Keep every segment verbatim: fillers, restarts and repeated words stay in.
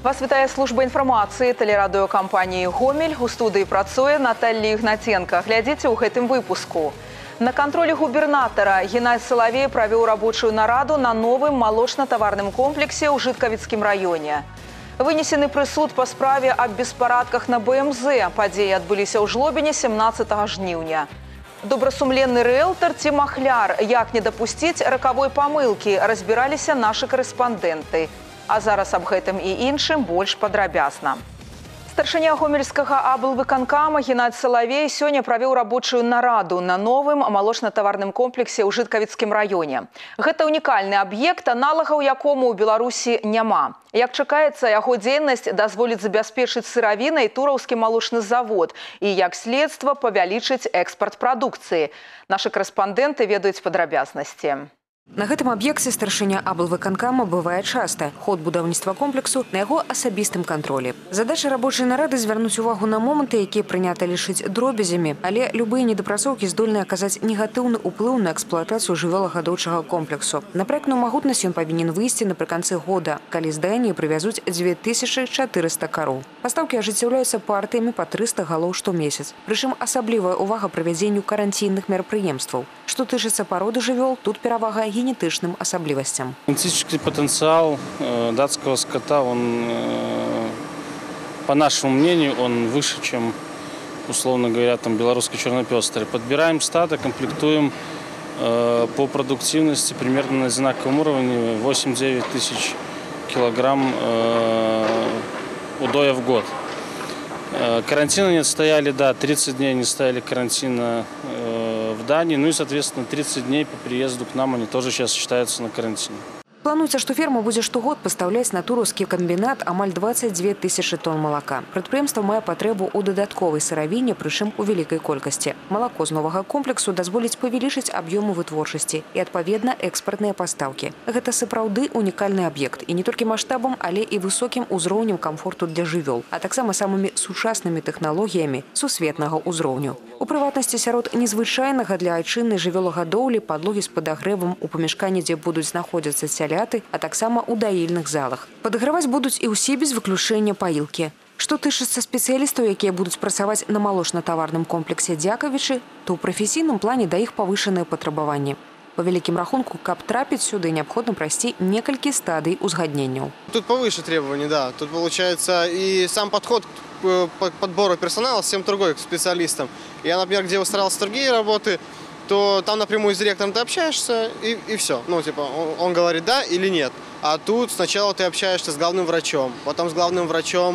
Вас вітає служба інфармацыі тэлерадыёкампаніі «Гомель». У студыі працуе Наталья Ігнаценко. Глядзіце ў гэтым выпуску. На контроле губернатора Геннадий Соловей провел рабочую нараду на новым молочно-товарном комплексе ў Жыткавіцкім раёне. Вынесены прысуд по справе об беспарадках на Бэ Эм Зэ. Падзеі адбыліся ў Жлобіне семнадцатага жніўня. Добрасумленны рыэлтар ці махляр, як не дапусціць ракавой памылкі, разбіраліся нашы карэспандэнты. А зараз аб гэтым і іншым больш падрабязна. Старшыня гомельскага аблвыканкама Геннадий Соловей сёння правёў рабочую нараду на новым малочна-таварным комплексе ў Жыткавіцкім раёне. Гэта унікальны аб'ект, аналагаў якому ў Беларусі няма. Як чакаецца, яго дзейнасць дазволіць забяспечыць сыравінай тураўскі малочны завод і, як следства, павялічыць экспарт прадукцыі. Нашы карэспандэнты ведаюць падрабязнасці. На гэтым аб'екце старшыня аблвыканкама бывае часта. Ход будаўніцтва комплексу на яго асабістым кантролі. Задача рабочай нарады звярнуць увагу на моманты, якія прынята лічыць дробязямі, але любыя недапрацоўкі здольны аказаць негатыўны ўплыў на эксплуатацыю жывёлагадоўчага комплексу. На праектную магутнасць ён павінен выйсці напрыканцы года, калі з Даніі прывязуць дзве тысячы чатырыста кароў. Пастаўкі ажыццяўляюцца партыямі па трыста галоў штомесяц. Прычым асаблівая ўвага правядзенню каранційных мерапрыемстваў. Што тычыцца пароды жывёл, тут перавага генетычным асаблівасцям. Генетический потенциал э, датского скота, он, э, по нашему мнению, он выше, чем, условно говоря, там белорусский чернопестрый. Подбираем стадо, комплектуем э, по продуктивности примерно на одинаковом уровне восемь-девять тысяч килограмм э, удоя в год. Э, карантина не стояли, да, тридцать дней не стояли карантина э, в Дании, ну и, соответственно, тридцать дней по приезду к нам они тоже сейчас считаются на карантине. Плануецца, што ферма будзе штогод пастаўляць на тураўскі камбінат амаль дваццаць дзве тысячы тонн малака. Прадпрыемства мае патрэбу ў дадатковай сыравіне, прычым у вялікай колькасці. Малако з новага комплексу дазволіць павялічыць аб'ёмы вытворчасці і, адпаведна, экспартныя пастаўкі. Гэта сапраўды унікальны аб'ект і не толькі маштабам, але і высокім узроўнем камфорту для жывёл, а таксама самымі сучаснымі тэхналогіямі сусветнага ўзроўню. У прыватнасці сярод незвычайнага для айчыннай жывёлагадоўлі падлогі з падагрэвам у памяшканні, дзе будуць знаходзіцца цяляты, а таксама ў даільных залах. Падаграваць будуць і ўсе без выключэння паілкі. Што тычыцца спецыялістаў, якія будуць працаваць на малочна-таварным комплексе Дзякавічы, то ў прафесійным плане да іх павышаныя патрабаванні. По вялікім рахунку, каб трапіць сюды, необходимо пройти некалькі стадий узгоднения. Тут повыше требования, да. Тут получается и сам подход к подбору персонала совсем другой к специалистам. Я, например, где устраивался другие работы, то там напрямую с директором ты общаешься и, и все. Ну, типа, он, он говорит да или нет. А тут сначала ты общаешься с главным врачом, потом с главным врачом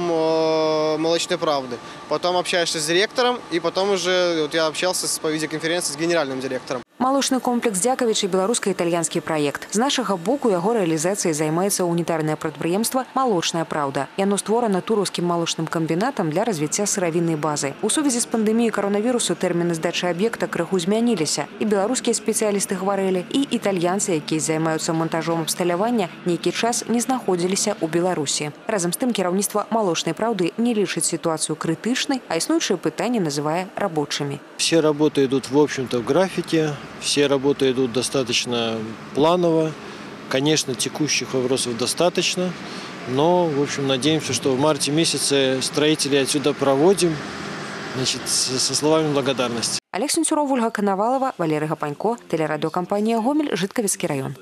э, «Молочной правды», потом общаешься с директором, и потом уже вот я общался по видеоконференции с генеральным директором. Малочны комплекс Дзякавічы – беларуска-італьянскі праект. З нашага боку яго рэалізацыяй займаецца унітарнае прадпрыемства «Молочная правда». Яно створана тураўскім малочным камбінатам для развіцця сыравіннай базы. У сувязі з пандэміяй каронавірусу тэрміны здачы аб'екта крыху змяніліся. І беларускія спецыялісты хварэлі, і італьянцы, якія займаюцца монтажом абсталявання, нейкі час не знаходзіліся ў Беларусі. Разам з тым кіраўніцтва «Молочной правды» не лічыць ситуацию критичной, а існуючыя пытанні называе рабочими. Все работы идут, в общем-то, в графике. Все работы идут достаточно планово. Конечно, текущих вопросов достаточно. Но, в общем, надеемся, что в марте месяце строители отсюда проводим, значит, со словами благодарности. Олег Сенцюров, Ольга Коновалова, Валерий Гапанько, телерадиокомпания «Гомель», Жыткавіцкі район.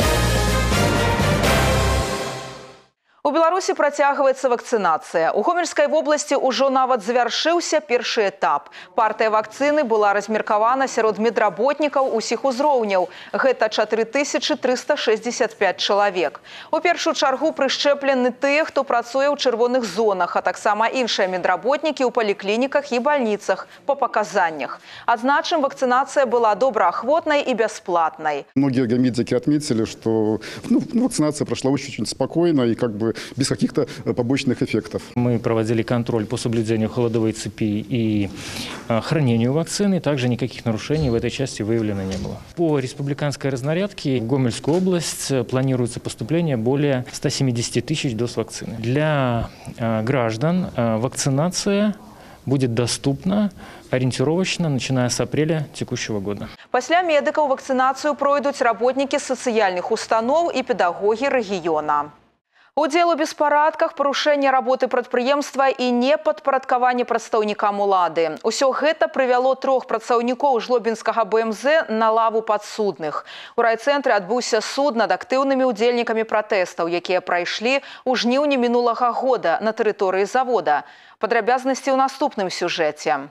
У Беларусі працягваецца вакцынацыя. У Гомельскай вобласці ўжо нават завяршыўся першы этап. Партыя вакцыны была размеркавана сярод медработнікаў усіх узроўняў. Гэта чатыры тысячы трыста шэсцьдзесят пяць чалавек. У першую чаргу прышчэплены тыя, хто працуе ў чырвоных зонах, а таксама іншыя медработнікі ў паліклініках і бальніцах па паказаннях. Адзначым, вакцынацыя была добраахвотнай і бясплатнай. Многие медики отметили, что ну, вакцинация прошла очень спокойно и как бы без каких-то побочных эффектов. Мы проводили контроль по соблюдению холодовой цепи и хранению вакцины. Также никаких нарушений в этой части выявлено не было. По республиканской разнарядке в Гомельскую область планируется поступление более ста семидесяти тысяч доз вакцины. Для граждан вакцинация будет доступна ориентировочно, начиная с апреля текущего года. Пасля медыкаў вакцинацию пройдут работники социальных установ и педагоги региона. Удзел у беспарадках, парушэнне работы прадпрыемства і непадпарадкаванне прадстаўнікам улады. Усё гэта прывяло трох працаўнікоў жлобінскага бэ эм зэ на лаву падсудных. У райцэнтры адбыўся суд над актыўнымі удзельнікамі пратэстаў, якія прайшлі ў жніўні мінулага года на тэрыторыі завода. Падрабязнасці ў наступным сюжэце.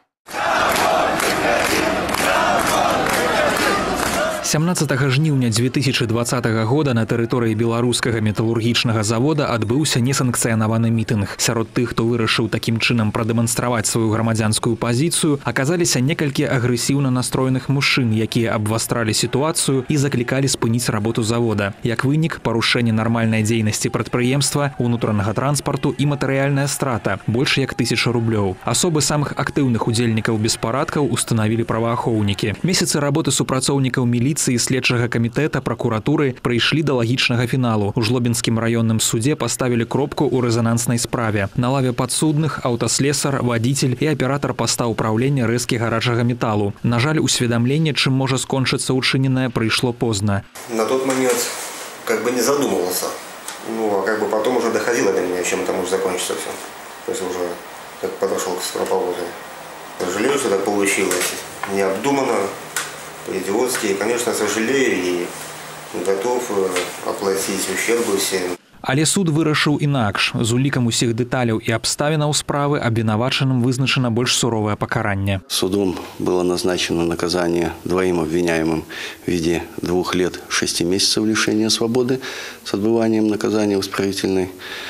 сямнаццатага жніўня дзве тысячы дваццатага года на тэрыторыі беларускага металургічнага завода адбыўся несанкцыянаваны мітынг. Сярод тых, хто вырашыў такім чынам прадэманстраваць сваю грамадзянскую пазіцыю, аказаліся некалькі агрэсіўна настроеных мужчын, якія абвастралі сітуацыю і заклікалі спыніць работу завода. Як вынік, парушэнне нармальнай дзейнасці прадпрыемства, унутранага транспарту і матэрыяльная страта больш як тысяча рублёў. Асобы самых актыўных удзельнікаў беспарадкаў устанавілі праваахоўнікі. Месяцы работы супрацоўнікаў міліцыі і следчага камітэта пракуратуры прыйшлі да лагічнага фіналу. У жлобінскім раённым судзе паставілі кропку ў рэзананснай справе. На лаве падсудных аўтаслесар, вадзіцель і аператар паста ўпраўлення рэзкі гарачага металу. На жаль, усведамленне, чым можа скончыцца учыненае, прыйшло позна. На тот момент как бы не задумывался. Ну, а как бы потом уже доходило до меня, чем это может закончиться все. То есть уже как подошел к скоропалозе. Сожалею, что так получилось. Необдуманно, по-идиотски. И, конечно, сожалею и готов оплатить ущерб всем. Але суд вырашыў інакш. З улікам усіх дэталяў і абставінаў справы абвінавачаным вызначана больш суровае пакаранне. Судом было назначено наказание двоим обвиняемым в виде двух лет шести месяцев лишения свободы с отбыванием наказания в исправительной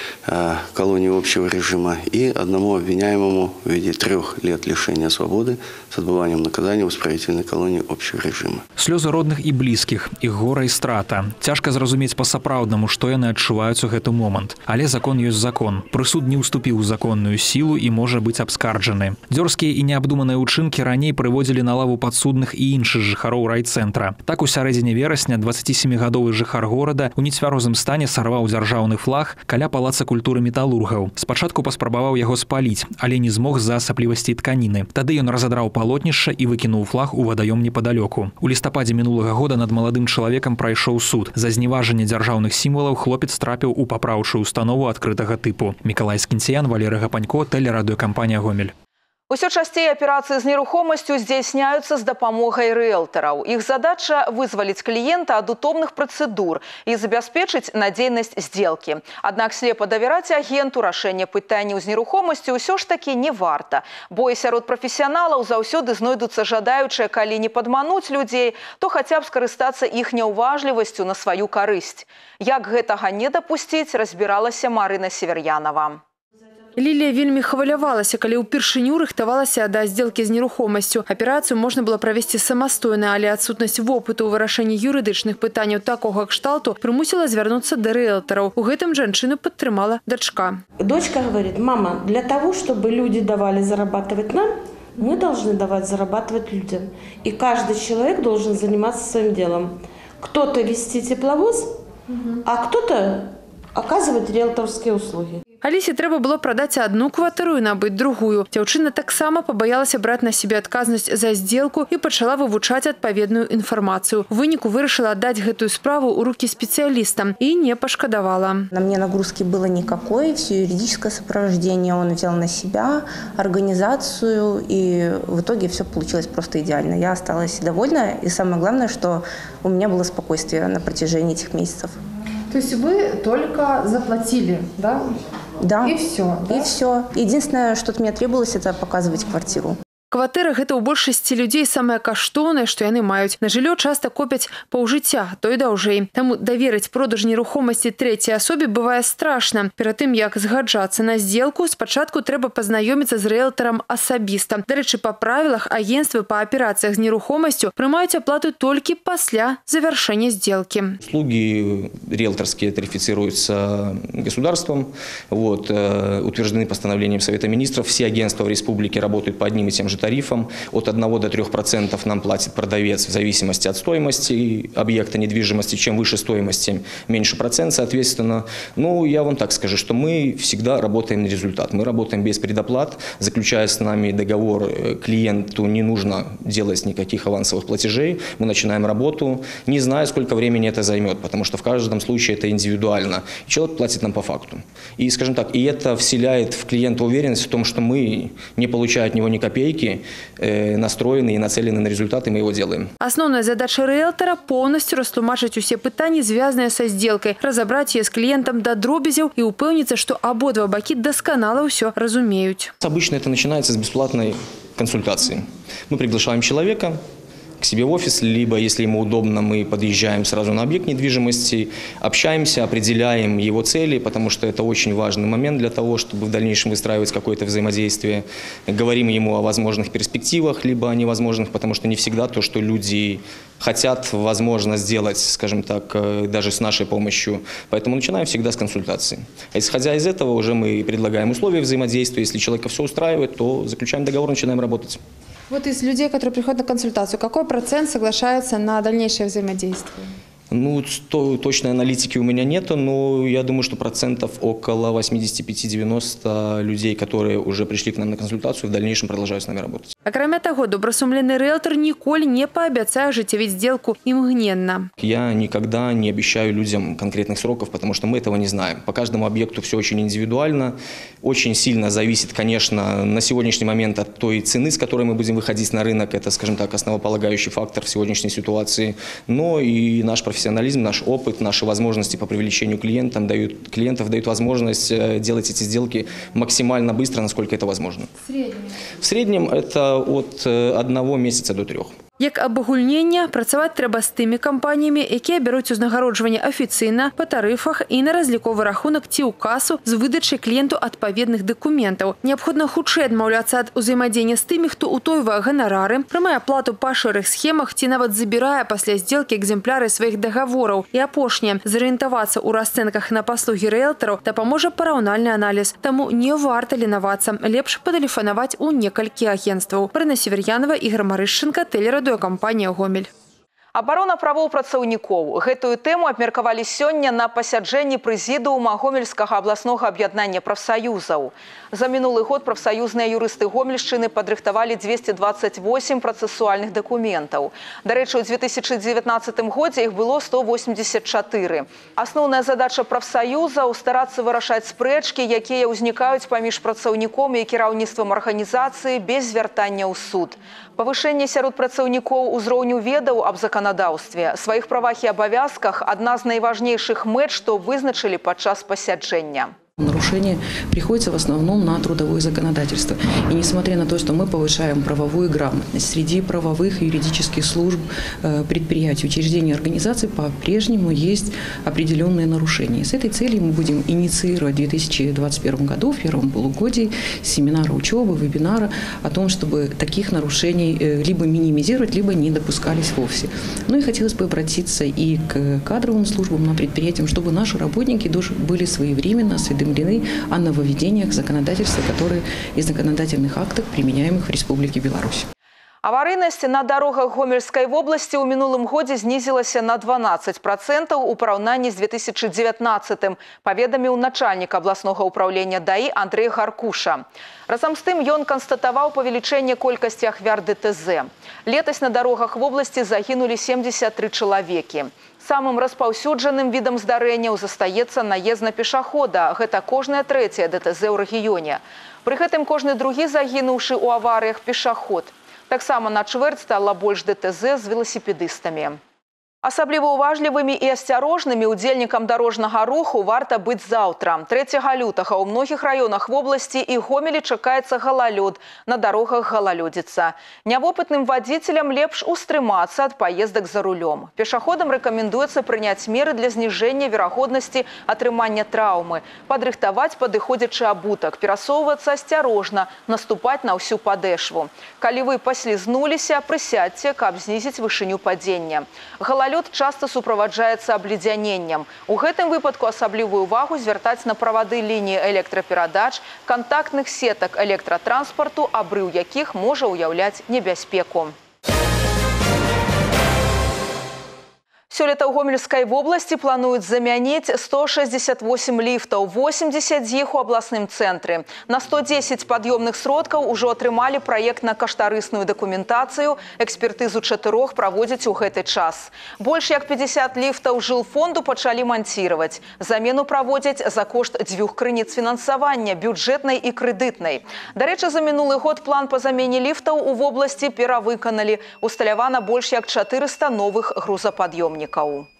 э, колонии общего режима и одному обвиняемому в виде трех лет лишения свободы с отбыванием наказания в исправительной колонии общего режима. Слёзы родных і блізкіх, іх гора і страта. Цяжка зразумець па-сапраўднаму, што яны адчуваюць у гэты момант. Але закон ёсць закон. Прысуд не ўступіў у законную сілу і можа быць абскарджаны. Дзёрзкія і неабдуманыя ўчынкі раней прыводзілі на лаву падсудных і іншых жыхароў райцэнтра. Так у сярэдзіне верасня дваццацісемігадовы жыхар горада у нецвярозым стане сарваў дзяржаўны флаг каля палаца культуры металургаў. Спачатку паспрабаваў яго спаліць, але не змог з-за асаблівасцей тканіны. Тады ён разадраў палотнішча і выкінуў флаг у вадаём непадалёку. У лістападзе мінулага года над маладым чалавекам прайшоў суд. За зневажанне дзяржаўных сімвалаў хлопец трапіў у папраўчую установу адкрытага тыпу. Мікалай Скінцян, Валерый Гапанько, тэлерадыёкампанія «Гомель». Усё часцей аперацыі з нерухомасцю здзяйсняюцца з дапамогай рыэлтараў. Іх задача вызваліць кліента ад утомных працэдур і забяспечыць надзейнасць здзелкі. Аднак слепа давяраць агенту рашэнне пытанняў з нерухомасцю ўсё ж такі не варта, бо і сярод прафесіяналаў заўсёды знойдуцца жадаючыя, калі не падмануць людзей, то хаця б скарыстацца іх няўважлівасцю на сваю карысць. Як гэтага не дапусціць, разбіралася Марына Север'янова. Лілія вельмі хвалявалася, калі ўпершыню рыхтавалася да здзелкі з нерухомасцю. Аперацыю можна было правесці самастойна, але адсутнасць вопыту ў вырашэнні юрыдычных пытанняў такога кшталту прымусіла звярнуцца да рыэлтараў. У гэтым жанчыну падтрымала дачка. Дочка говорит: мама, для того, чтобы люди давали зарабатывать нам, мы должны давать зарабатывать людям. И каждый человек должен заниматься своим делом. Кто-то вести тепловоз, а кто-то оказывать риэлторские услуги. Алісе трэба было прадаць одну кватэру і набыць другую. Дзяўчына таксама пабаялася браць на себе адказнасць за здзелку і пачала вывучаць адпаведную інфармацыю. У выніку вырашыла аддаць гэтую справу ў рукі спецыялістам і не пашкадавала. На мне нагрузки было никакой, все юридическое сопровождение он взял на себя, организацию, и в итоге все получилось просто идеально. Я осталась довольна, и самое главное, что у меня было спокойствие на протяжении этих месяцев. То есть вы только заплатили, да? Да. И все. Да? И все. Единственное, что от меня требовалось, это показывать квартиру. Кватэра – гэта ў большасці людзей самае каштоўнае, што яны маюць. На жыллё часта копяць паўжыцця, то і даўжэй. Таму даверыць продаж нерухомасці трэцяй асобе бывае страшна. Перад тым, як згаджацца на здзелку, спачатку трэба пазнаёміцца з рыэлтарам асабіста. Дарэчы, па правілах агентствы па аперацыях з нерухомасцю прымаюць аплату толькі пасля завяршэння здзелкі. Услуги риэлторские тарифицируются государством, вот, утверждены постановлением Совета министров. Все агентства в республике работают по одним и тем же тарифам. От одного до трёх процентов нам платит продавец в зависимости от стоимости объекта недвижимости. Чем выше стоимость, тем меньше процент, соответственно. Ну, я вам так скажу, что мы всегда работаем на результат. Мы работаем без предоплат. Заключая с нами договор, клиенту не нужно делать никаких авансовых платежей. Мы начинаем работу, не зная, сколько времени это займет, потому что в каждом случае это индивидуально. Человек платит нам по факту. И, скажем так, и это вселяет в клиента уверенность в том, что мы, не получая от него ни копейки, э, настроены и нацелены на результат, и мы его делаем. Основная задача риэлтора – полностью растлумачить все пытания, связанные со сделкой, разобрать ее с клиентом до дробязев и упевниться, что ободва баки досконало все разумеют. Обычно это начинается с бесплатной консультации. Мы приглашаем человека к себе в офис, либо, если ему удобно, мы подъезжаем сразу на объект недвижимости, общаемся, определяем его цели, потому что это очень важный момент для того, чтобы в дальнейшем выстраивать какое-то взаимодействие. Говорим ему о возможных перспективах, либо о невозможных, потому что не всегда то, что люди хотят, возможно сделать, скажем так, даже с нашей помощью. Поэтому начинаем всегда с консультации. А исходя из этого, уже мы предлагаем условия взаимодействия. Если человека все устраивает, то заключаем договор, начинаем работать. Вот из людей, которые приходят на консультацию, какой процент соглашается на дальнейшее взаимодействие? Ну, то, точной аналитики у меня нету, но я думаю, что процентов около восьмидесяти пяти — девяноста людей, которые уже пришли к нам на консультацию, в дальнейшем продолжают с нами работать. Акрамя того, добросумленный риэлтор ніколі не пообещает ажыццявіць сделку имгненно. Я никогда не обещаю людям конкретных сроков, потому что мы этого не знаем. По каждому объекту все очень индивидуально, очень сильно зависит, конечно, на сегодняшний момент от той цены, с которой мы будем выходить на рынок. Это, скажем так, основополагающий фактор в сегодняшней ситуации. Но и наш профессионализм, наш опыт, наши возможности по привлечению клиентам дают, клиентов дают возможность делать эти сделки максимально быстро, насколько это возможно. В среднем? В среднем это от одного месяца до трех. Як абагульнення, працаваць трэба з тымі кампаніямі, якія бяруць узнагароджванне афіцыйна, па тарыфах і на разліковы рахунак ці ў касу з выдачай кліенту адпаведных дакументаў. Неабходна хутчэй адмаўляцца ад узаемадзеяння з тымі, хто ўтойвае ганарары, прымае аплату па шэрых схемах ці нават забірае пасля здзелкі экземпляры сваіх дагавораў. І апошняе, зарыентавацца ў расцэнках на паслугі рыэлтараў дапаможа параўнальны аналіз. Таму не варта ленавацца, лепш патэлефанаваць у некалькі агенцтваў. Марына Северянова, Ігор Марышченко, Телерадио. Компания «Гомель». Абарона правоў працаўнікоў. Гэтую тэму абмеркавалі сёння на пасяджэнні прэзідыума Гомельскага абласнога аб'яднання прафсаюзаў. За мінулы год прафсаюзныя юрысты Гомельшчыны падрыхтавалі дзвесце дваццаць восем працэсуальных дакументаў. Дарэчы, у две тысячи девятнадцатым годзе іх было сто восемьдесят четыре. Асноўная задача прафсаюзаў – старацца вырашаць спрэчкі, якія ўзнікаюць паміж працаўніком і кіраўніцтвам арганізацыі без звяртання ў суд. Павышэнне сярод працаўнікоў узроўню ведаў аб законодаўстве, сваіх правах і абавязках – адна з найважнейшых мэт, што вызначылі падчас пасяджэння. Нарушение приходится в основном на трудовое законодательство. И несмотря на то, что мы повышаем правовую грамотность, среди правовых и юридических служб, предприятий, учреждений, организаций по-прежнему есть определенные нарушения. С этой целью мы будем инициировать в две тысячи двадцать первом году, в первом полугодии, семинары учебы, вебинары о том, чтобы таких нарушений либо минимизировать, либо не допускались вовсе. Ну и хотелось бы обратиться и к кадровым службам на предприятиям, чтобы наши работники были своевременно осведомлены о нововведениях законодательства, которые из законодательных актов, применяемых в Республике Беларусь. Аварыйнасць на дарогах Гомельскай вобласці ў мінулым годзе знізілася на дванаццаць процентаў у параўнанні з две тысячи девятнадцатым, паведаміў начальнік абласнога ўпраўлення ДАІ Андрей Гаркуша. Разам з тым ён канстатаваў павелічэнне колькасці ахвяр ДТЗ. Летась на дарогах вобласці загінулі семьдесят три чалавекі. Самым распаўсюджаным відам здарэнняў застаецца наезд на пешахода. Гэта кожная трэцяя ДТЗ ў рэгіёне. Пры гэтым кожны другі загінуўшы ў аварыях пешаход. Таксама на чвэрць стала больш ДТЗ з веласіпедыстамі. Асабліва уважлівымі і асцярожнымі удзельнікам дарожнага руху варта быць заўтра. трэцяга лютага ў многіх раёнах вобласці і Гомелі чакаецца галалёд, на дарогах галалёдзіца. Нявопытным вадзіцелям лепш устрымацца ад паездак за рулём. Пешаходам рэкамендуецца прыняць меры для зніжэння верагоднасці атрымання траўмы, падрыхтаваць падыходзячы абутак, перасоўвацца асцярожна, наступаць на ўсю падэшву. Калі вы паслізнуліся, прысядзьце, каб знізіць вышыню падзення. Галалёд галалёд часто суправаджаецца абледзяненнем. У гэтым выпадку асаблівую увагу звяртаць на правады лініі электраперадач, кантактных сетак электратранспарту, абрыў якіх можа ўяўляць небяспеку. Сёлета ў Гомельскай вобласці плануюць замяніць сто шэсцьдзесят восемь ліфтаў, восемьдесят з іх у абласным цэнтры. На сто дзесяць пад'ёмных сродкаў ужо атрымалі праектна-каштарысную дакументацыю, экспертызу чатырох праводзяць у гэты час. Больш як пятьдесят ліфтаў жылфонду пачалі манціраваць. Замену праводзяць за кошт дзвюх крыніц фінансавання, бюджэтнай і крэдытнай. Дарэчы, за мінулы год план па замене ліфтаў у вобласці перавыканалі. Усталявана больш як чатырыста новых грузапад'ёмнікаў.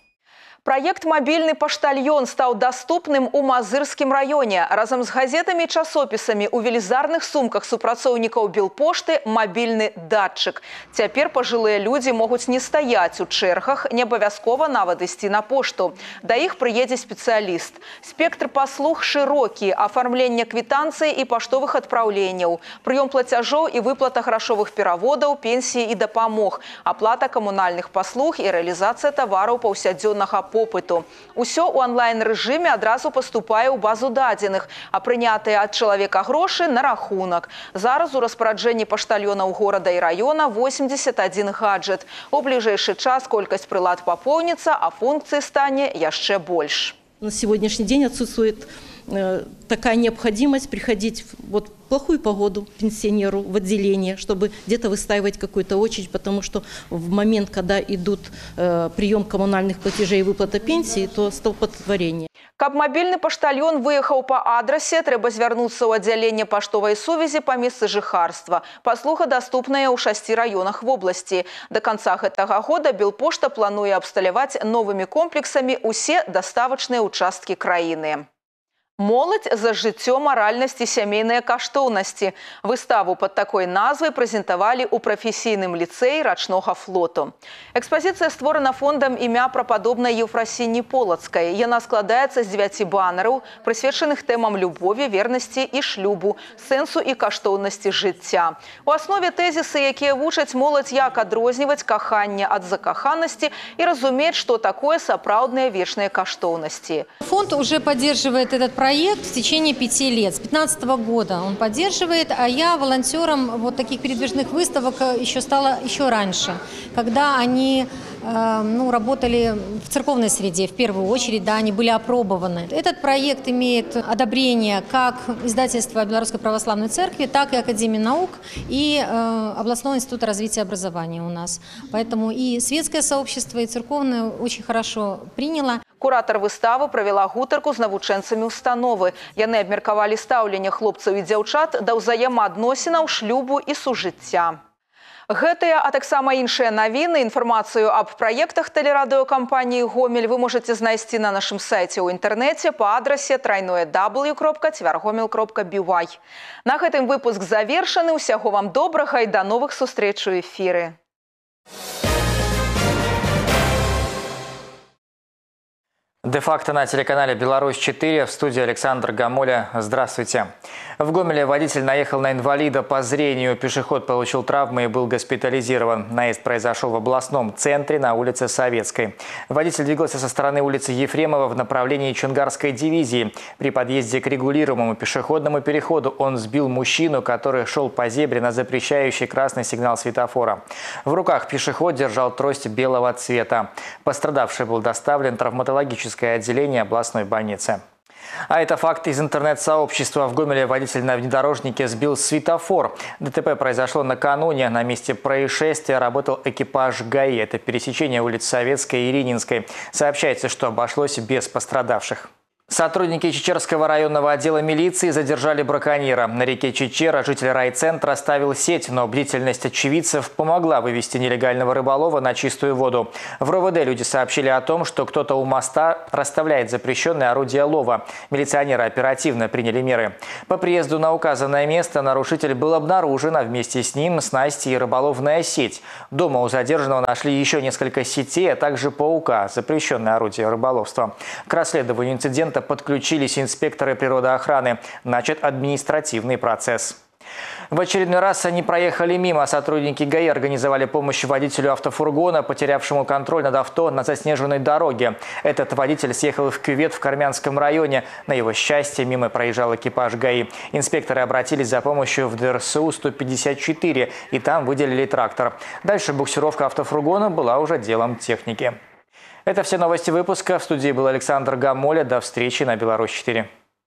Праект «Мобильный поштальон» стал доступным у Мазырскім раёне. Разом с газетами и часописами у велизарных сумках супрацоўнікаў Белпошты мобильный датчик. Теперь пожилые люди могут не стоять у чэргах, не абавязкова нават ісці на пошту. Да іх приедет специалист. Спектр послуг широкі: оформление квитанций и поштовых отправлений, прием платежов и выплата грошовых переводов, пенсии и дапамог, оплата коммунальных послуг и реализация товаров паўсядзённага попыту. Усё у онлайн-рэжыме адразу паступае ў базу дадзеных, а прынятыя ад чалавека грошы на рахунак. Зараз у распараджэнні паштальёнаў горада і раёна восемьдесят один гаджет. У бліжэйшы час колькасць прылад папоўніцца, а функцый стане яшчэ больш. На сегодняшний день отсутствует э, такая необходимость приходить вот в плохую погоду пенсионеру в отделение, чтобы где-то выстаивать какую-то очередь, потому что в момент, когда идут э, прием коммунальных платежей и выплата пенсии, то столпотворение. Каб мобильный поштальон выехал по адрасе, трэба звярнуцца ў аддзяленне паштовай сувязі па месцы жыхарства. Паслуга даступная ў шасці раёнах вобласці. До конца гэтага года Белпошта плануе абсталяваць новымі комплексамі усе даставачныя участкі краіны. Моладзь за жыццё, маральнасць і сямейныя каштоўнасці. Выставу под такой назвай прэзентавалі ў прафесійным ліцэі рачнога флоту. Экспазіцыя створана фондам імя прападобнай Еўфрасіні Полацкай. Яна складаецца з дзевяці банераў, прысвечаных тэмам любові, вернасці і шлюбу, сэнсу і каштоўнасці жыцця. У аснове тэзісы, якія вучаць моладзь, як адрозніваць каханне ад закаханасці і разумець, што такое сапраўдныя вечныя каштоўнасці. Фонд уже поддерживает этот проект. Проект в течение пяти лет, с две тысячи пятнадцатого года он поддерживает, а я волонтером вот таких передвижных выставок еще стала еще раньше, когда они э, ну, работали в церковной среде, в первую очередь, да, они были опробованы. Этот проект имеет одобрение как издательства Белорусской православной церкви, так и Академии наук и э, областного института развития образования у нас. Поэтому и светское сообщество, и церковное очень хорошо приняло. Куратор выставы правила гутарку з навучэнцамі установы. Яны абмеркавалі стаўленне хлопцаў і дзяўчат да ўзаемаадносінаў, шлюбу і сужыцця. Гэтыя, а таксама іншыя навіны, інфармацыю аб праектах тэлерадыёкампаніі «Гомель» вы можаце знайсці на нашым сайце ў інтэрнэце па адрасе трайное дабл ю кропка цвяргомель кропка би вай. На гэтым выпуск завершаны. Усяго вам добрага і да новых сустрэч у эфіры. Де-факто на телеканале «Беларусь четыре», в студии Александр Гамоля. Здравствуйте. В Гомеле водитель наехал на инвалида по зрению. Пешеход получил травмы и был госпитализирован. Наезд произошел в областном центре на улице Советской. Водитель двигался со стороны улицы Ефремова в направлении Чонгарской дивизии. При подъезде к регулируемому пешеходному переходу он сбил мужчину, который шел по зебре на запрещающий красный сигнал светофора. В руках пешеход держал трость белого цвета. Пострадавший был доставлен в травматологическое отделение областной больницы. А это факт из интернет-сообщества. В Гомеле водитель на внедорожнике сбил светофор. ДТП произошло накануне. На месте происшествия работал экипаж ГАИ. Это пересечение улиц Советской и Ирининской. Сообщается, что обошлось без пострадавших. Сотрудники Чечерского районного отдела милиции задержали браконьера. На реке Чечера житель райцентра ставил сеть, но бдительность очевидцев помогла вывести нелегального рыболова на чистую воду. В РОВД люди сообщили о том, что кто-то у моста расставляет запрещенные орудия лова. Милиционеры оперативно приняли меры. По приезду на указанное место нарушитель был обнаружен, а вместе с ним снасти и рыболовная сеть. Дома у задержанного нашли еще несколько сетей, а также паука, запрещенное орудие рыболовства. К расследованию инцидента подключились инспекторы природоохраны. Начат административный процесс. В очередной раз они проехали мимо. Сотрудники ГАИ организовали помощь водителю автофургона, потерявшему контроль над авто на заснеженной дороге. Этот водитель съехал в кювет в Кармянском районе. На его счастье, мимо проезжал экипаж ГАИ. Инспекторы обратились за помощью в ДРСУ сто пятьдесят четыре, и там выделили трактор. Дальше буксировка автофургона была уже делом техники. Это все новости выпуска. В студии был Александр Гамоля. До встречи на Беларусь четыре.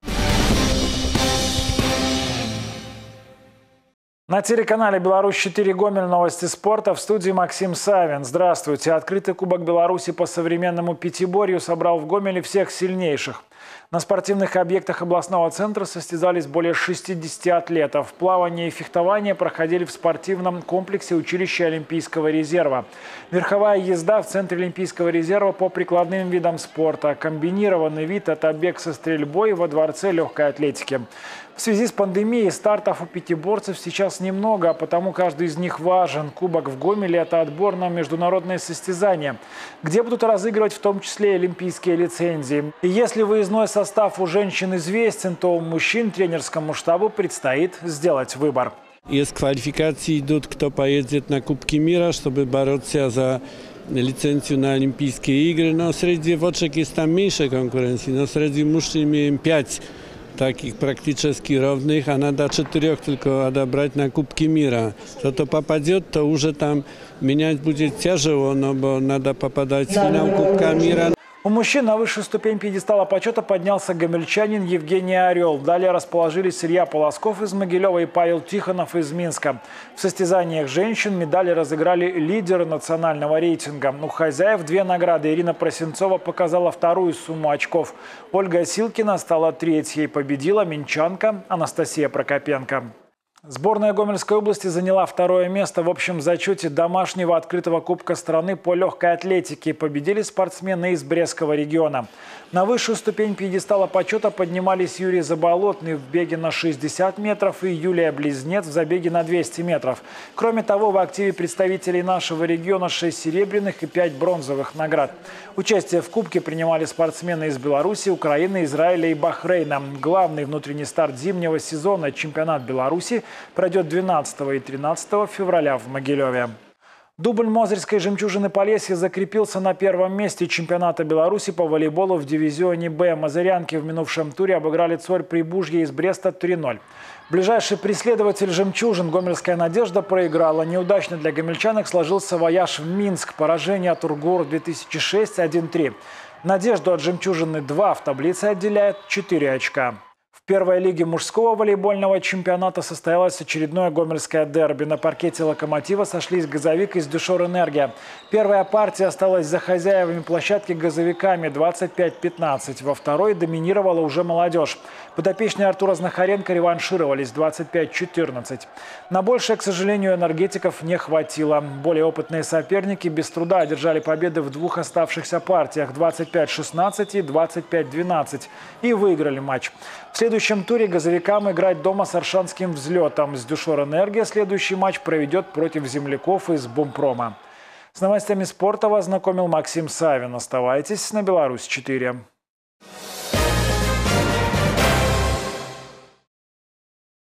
На телеканале «Беларусь четыре» Гомель, новости спорта. В студии Максим Савин. Здравствуйте. Открытый Кубок Беларуси по современному пятиборью собрал в Гомеле всех сильнейших. На спортивных объектах областного центра состязались более шестидесяти атлетов. Плавание и фехтование проходили в спортивном комплексе училища Олимпийского резерва. Верховая езда в центре Олимпийского резерва по прикладным видам спорта. Комбинированный вид – это бег со стрельбой во дворце легкой атлетики. В связи с пандемией стартов у пятиборцев сейчас немного, а потому каждый из них важен. Кубок в Гомеле – это отбор на международные состязания, где будут разыгрывать в том числе и олимпийские лицензии. И если выездной состав у женщин известен, то у мужчин тренерскому штабу предстоит сделать выбор. Из квалификации идут, кто поедет на Кубки мира, чтобы бороться за лицензию на Олимпийские игры. Но среди девочек есть там меньше конкуренции, но среди мужчин имеем пять таких практически ровных, а надо четырех только отобрать на Кубки мира. Кто-то попадет, то уже там менять будет тяжело, но надо попадать в финал Кубка мира. У мужчин на высшую ступень пьедестала почета поднялся гомельчанин Евгений Орел. Далее расположились Илья Полосков из Могилева и Павел Тихонов из Минска. В состязаниях женщин медали разыграли лидеры национального рейтинга. У хозяев две награды. Ирина Просенцова показала вторую сумму очков. Ольга Силкина стала третьей. Победила минчанка Анастасия Прокопенко. Сборная Гомельской области заняла второе место в общем зачете домашнего открытого кубка страны по легкой атлетике. Победили спортсмены из Брестского региона. На высшую ступень пьедестала почета поднимались Юрий Заболотный в беге на шестьдесят метров и Юлия Близнец в забеге на двести метров. Кроме того, в активе представителей нашего региона шесть серебряных и пять бронзовых наград. Участие в кубке принимали спортсмены из Беларуси, Украины, Израиля и Бахрейна. Главный внутренний старт зимнего сезона чемпионат Беларуси пройдет двенадцатого и тринадцатого февраля в Могилеве. Дубль Мозырской жемчужины Полесья закрепился на первом месте чемпионата Беларуси по волейболу в дивизионе «Б». Мозырянки в минувшем туре обыграли Цорь Прибужье из Бреста три ноль. Ближайший преследователь жемчужин «Гомельская надежда» проиграла. Неудачно для гомельчанок сложился вояж в Минск. Поражение от «Ургур» две тысячи шесть один три. Надежду от жемчужины два в таблице отделяет четыре очка. В первой лиге мужского волейбольного чемпионата состоялось очередное гомельское дерби. На паркете «Локомотива» сошлись «Газовик» и «Сдюшор-Энергия». Первая партия осталась за хозяевами площадки «Газовиками» двадцать пять пятнадцать. Во второй доминировала уже молодежь. Подопечные Артура Знахаренко реваншировались двадцать пять четырнадцать. На большее, к сожалению, энергетиков не хватило. Более опытные соперники без труда одержали победы в двух оставшихся партиях двадцать пять шестнадцать и двадцать пять двенадцать и выиграли матч. В следующем туре «Газовикам» играть дома с Аршанским «Взлетом». «Сдюшор-Энергия» следующий матч проведет против земляков из «Бумпрома». С новостями спорта вас знакомил Максим Савин. Оставайтесь на Беларусь четыре.